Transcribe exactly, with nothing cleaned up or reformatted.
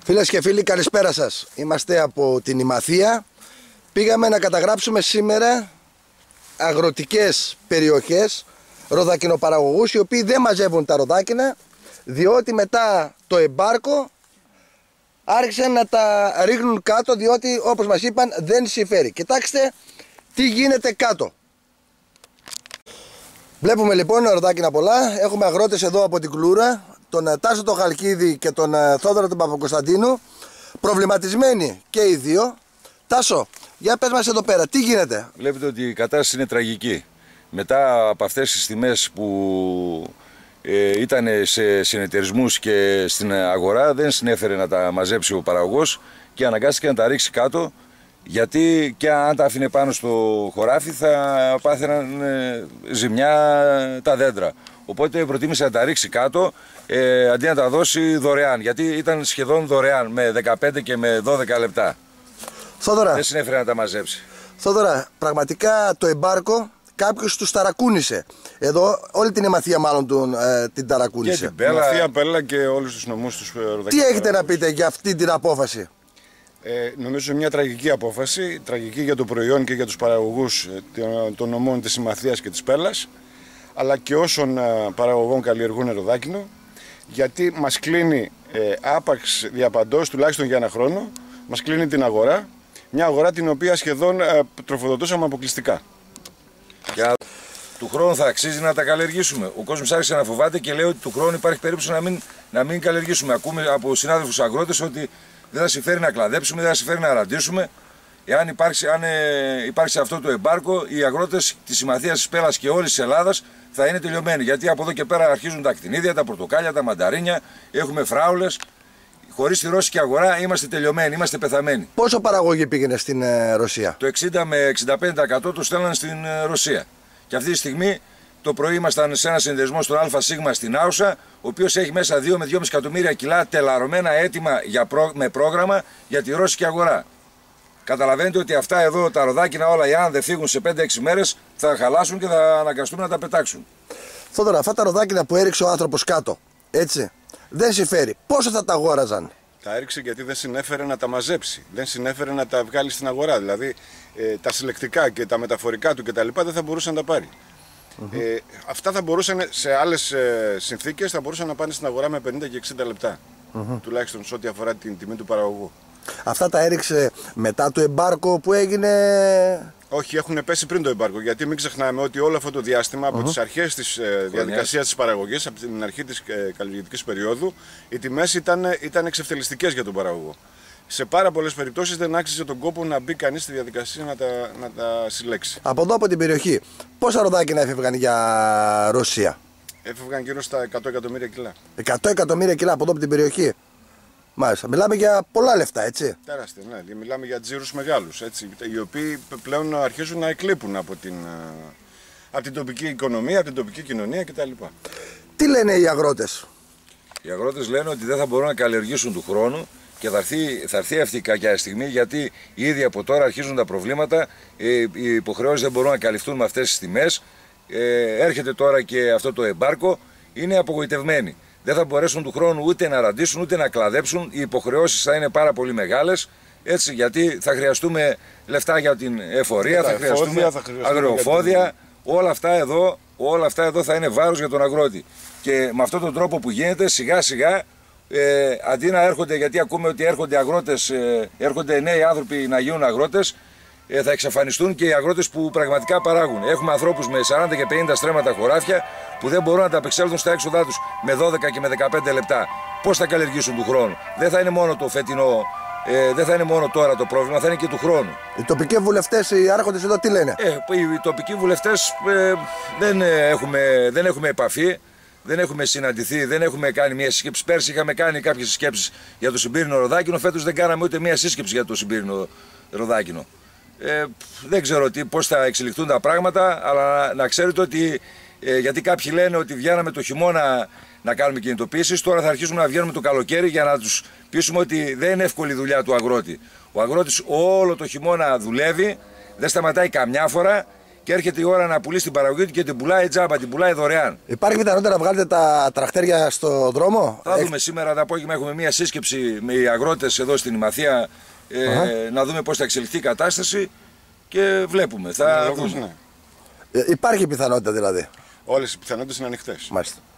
Φίλες και φίλοι, καλησπέρα σας. Είμαστε από την Ημαθία. Πήγαμε να καταγράψουμε σήμερα αγροτικές περιοχές, ροδακινοπαραγωγούς, οι οποίοι δεν μαζεύουν τα ροδάκινα, διότι μετά το εμπάρκο άρχισαν να τα ρίχνουν κάτω, διότι όπως μας είπαν δεν συμφέρει. Κοιτάξτε τι γίνεται κάτω. Βλέπουμε λοιπόν ροδάκινα πολλά. Έχουμε αγρότες εδώ από την Κλούρα, τον Τάσο τον Χαλκίδη και τον Θόδωρο τον Παπακοσταντίνου, προβληματισμένοι και οι δύο. Τάσο, για πες μας εδώ πέρα, τι γίνεται? Βλέπετε ότι η κατάσταση είναι τραγική. Μετά από αυτές τις τιμές που ε, ήταν σε συνεταιρισμούς και στην αγορά, δεν συνέφερε να τα μαζέψει ο παραγωγός και αναγκάστηκε να τα ρίξει κάτω, γιατί και αν τα άφηνε πάνω στο χωράφι θα πάθαιναν ε, ζημιά τα δέντρα. Οπότε προτίμησε να τα ρίξει κάτω ε, αντί να τα δώσει δωρεάν, γιατί ήταν σχεδόν δωρεάν με δεκαπέντε και με δώδεκα λεπτά. Θόδωρα, δεν συνέφερε να τα μαζέψει. Θόδωρα, πραγματικά το εμπάρκο κάποιος τους ταρακούνησε. Εδώ όλη την Ημαθία μάλλον τον, ε, την ταρακούνησε. Και την Πέλα, Ημαθία, Πέλα και όλους τους νομούς τους ροδακινοπαραγωγούς. Τι έχετε να πείτε για αυτή την απόφαση? Ε, νομίζω μια τραγική απόφαση, τραγική για το προϊόν και για τους παραγωγούς των νομών της Ημαθίας και της Πέλας, αλλά και όσων παραγωγών καλλιεργούν ροδάκινο, γιατί μας κλείνει ε, άπαξ διαπαντός, τουλάχιστον για ένα χρόνο, μας κλείνει την αγορά, μια αγορά την οποία σχεδόν ε, τροφοδοτούσαμε αποκλειστικά. Για του χρόνου θα αξίζει να τα καλλιεργήσουμε. Ο κόσμος άρχισε να φοβάται και λέει ότι του χρόνου υπάρχει περίπτωση να μην, να μην καλλιεργήσουμε. Ακούμε από συνάδελφους αγρότες ότι δεν θα συμφέρει να κλαδέψουμε, δεν θα συμφέρει να ραντίσουμε. Εάν υπάρξει, αν, ε, υπάρξει αυτό το εμπάρκο, οι αγρότες της Ημαθίας, της Πέλας και όλης της Ελλάδας θα είναι τελειωμένοι. Γιατί από εδώ και πέρα αρχίζουν τα ακτινίδια, τα πορτοκάλια, τα μανταρίνια, έχουμε φράουλες. Χωρίς τη ρώσικη αγορά είμαστε τελειωμένοι, είμαστε πεθαμένοι. Πόσο παραγωγή πήγαινε στην ε, Ρωσία? Το εξήντα με εξήντα πέντε τοις εκατό το στέλνανε στην ε, Ρωσία. Και αυτή τη στιγμή το πρωί ήμασταν σε ένα συνδεσμό στον ΑΣ στην Άουσα, ο οποίος έχει μέσα δύο με δυόμισι εκατομμύρια κιλά τελαρωμένα έτοιμα για προ... με πρόγραμμα για τη ρώσικη αγορά. Καταλαβαίνετε ότι αυτά εδώ τα ροδάκινα όλα, εάν δεν φύγουν σε πέντε έξι μέρες, θα χαλάσουν και θα αναγκαστούν να τα πετάξουν. Θόδωρα, αυτά τα ροδάκινα που έριξε ο άνθρωπος κάτω, έτσι, δεν συμφέρει. Πόσο θα τα αγόραζαν? Τα έριξε γιατί δεν συνέφερε να τα μαζέψει, δεν συνέφερε να τα βγάλει στην αγορά. Δηλαδή ε, τα συλλεκτικά και τα μεταφορικά του κτλ. Δεν θα μπορούσε να τα πάρει. Mm-hmm. ε, αυτά θα μπορούσαν σε άλλες ε, συνθήκες θα μπορούσαν να πάνε στην αγορά με πενήντα και εξήντα λεπτά. Mm-hmm. Τουλάχιστον σε ό,τι αφορά την τιμή του παραγωγού. Αυτά τα έριξε μετά το εμπάρκο που έγινε? Όχι, έχουν πέσει πριν το εμπάρκο. Γιατί μην ξεχνάμε ότι όλο αυτό το διάστημα, από mm-hmm. τις αρχές της ε, διαδικασίας της παραγωγής, από την αρχή της ε, καλλιεργητικής περίοδου, οι τιμές ήταν, ήταν εξευτελιστικές για τον παραγωγό. Σε πάρα πολλές περιπτώσεις δεν άξιζε τον κόπο να μπει κανείς στη διαδικασία να τα, να τα συλλέξει. Από εδώ, από την περιοχή, πόσα ροδάκινα έφευγαν για Ρωσία? Έφευγαν γύρω στα εκατό εκατομμύρια κιλά. εκατό εκατομμύρια κιλά από εδώ, από την περιοχή. Μάλιστα. Μιλάμε για πολλά λεφτά, έτσι. Τεράστια, ναι. Μιλάμε για τζίρους μεγάλους, έτσι, οι οποίοι πλέον αρχίζουν να εκλείπουν από την, από την τοπική οικονομία, από την τοπική κοινωνία κτλ. Τι λένε οι αγρότες? Οι αγρότες λένε ότι δεν θα μπορούν να καλλιεργήσουν του χρόνου και θα έρθει, θα έρθει αυτή η κακιά στιγμή, γιατί ήδη από τώρα αρχίζουν τα προβλήματα, οι υποχρεώσεις δεν μπορούν να καλυφθούν με αυτές τις τιμές, ε, έρχεται τώρα και αυτό το εμπάρκο, είναι απογοητευμένοι. Δεν θα μπορέσουν του χρόνου ούτε να ραντίσουν ούτε να κλαδέψουν, οι υποχρεώσεις θα είναι πάρα πολύ μεγάλες, έτσι, γιατί θα χρειαστούμε λεφτά για την εφορία, θα χρειαστούμε, θα χρειαστούμε αγροφόδια, την... όλα, αυτά εδώ, όλα αυτά εδώ θα είναι βάρος για τον αγρότη. Και με αυτόν τον τρόπο που γίνεται, σιγά σιγά, ε, αντί να έρχονται, γιατί ακούμε ότι έρχονται αγρότες, ε, έρχονται νέοι άνθρωποι να γίνουν αγρότες, ε, θα εξαφανιστούν και οι αγρότες που πραγματικά παράγουν. Έχουμε ανθρώπους με σαράντα και πενήντα στρέμματα χωράφια που δεν μπορούν να τα απεξέλθουν στα έξοδά τους με δώδεκα και με δεκαπέντε λεπτά. Πώς θα καλλιεργήσουν του χρόνου? Δεν θα είναι μόνο το φετινό, ε, δεν θα είναι μόνο τώρα το πρόβλημα, θα είναι και του χρόνου. Οι τοπικοί βουλευτές, οι άρχοντες εδώ τι λένε? Ε, οι τοπικοί βουλευτές ε, δεν, έχουμε, δεν έχουμε επαφή. Δεν έχουμε συναντηθεί, δεν έχουμε κάνει μια σύσκεψη. Πέρσι είχαμε κάνει κάποιες συσκέψεις για το Συμπύρινο ροδάκινο, φέτος δεν κάναμε ούτε μια σύσκεψη για το Συμπύρινο ροδάκινο. Ε, δεν ξέρω τι, πώς θα εξελιχθούν τα πράγματα, αλλά να ξέρετε ότι, ε, γιατί κάποιοι λένε ότι βγαίναμε το χειμώνα να κάνουμε κινητοποίησεις, τώρα θα αρχίσουμε να βγαίνουμε το καλοκαίρι για να τους πείσουμε ότι δεν είναι εύκολη η δουλειά του αγρότη. Ο αγρότης όλο το χειμώνα δουλεύει, δεν σταματάει καμιά φορά και έρχεται η ώρα να πουλήσει την παραγωγή του και την πουλάει τζάμπα, την πουλάει δωρεάν. Υπάρχει πιθανότητα να βγάλετε τα τρακτέρια στο δρόμο? Θα δούμε σήμερα το απόγευμα, έχουμε μια σύσκεψη με οι αγρότες εδώ στην Ημαθία, ε, uh-huh. να δούμε πώς θα εξελιχθεί η κατάσταση και βλέπουμε. Θα λόγος, ναι. ε, υπάρχει πιθανότητα δηλαδή? Όλες οι πιθανότητες είναι ανοιχτές. Μάλιστα.